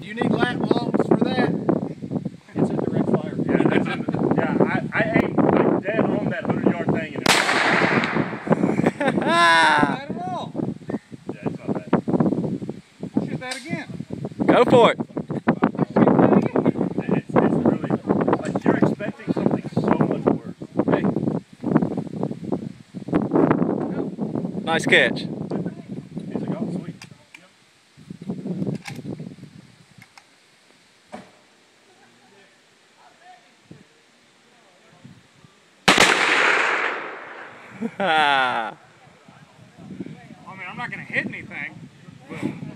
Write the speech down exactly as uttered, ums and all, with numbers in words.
you need lat logs for that. It's a direct fire. Yeah, that's in the, yeah. I, I aimed like dead on that hundred yard thing and it. Not at all. Yeah, it's not bad. I'll shoot that again. Go for it. It's, it's really like you're expecting something so much worse. Hey. Nice catch. He's like, oh, sweet. Ha! I mean, I'm not going to hit anything, but